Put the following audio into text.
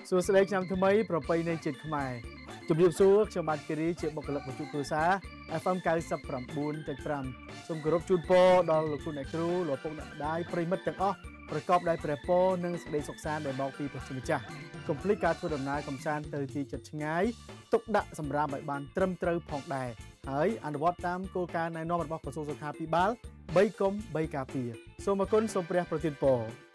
សួស្តីខ្ញុំថ្មីប្រពៃណីជាតិខ្មែរជំរាបសួរខ្ញុំបាទគិរីជាបុគ្គលិកវិទ្យុគ្រួសារ FM 99.5 សូមគោរពជូនពរដល់លោកគ្រូអ្នកគ្រូលោកពុកអ្នកម្ដាយប្រិមិត្តទាំងអស់ប្រកបដោយព្រះពរនិងសេចក្តីសុខសាន្តដែលមកពីព្រះជាម្ចាស់កុំភ្លេចការធ្វើដំណើរកម្សាន្តទៅទីជិតឆ្ងាយទុកដាក់សម្រាប់ឲ្យបានត្រឹមត្រូវផងដែរហើយអនុវត្តតាមគោលការណ៍ណែនាំរបស់ក្រសួងសុខាភិបាល3កុំ3ការពារសូមអរគុណសូមព្រះប្រទានពរ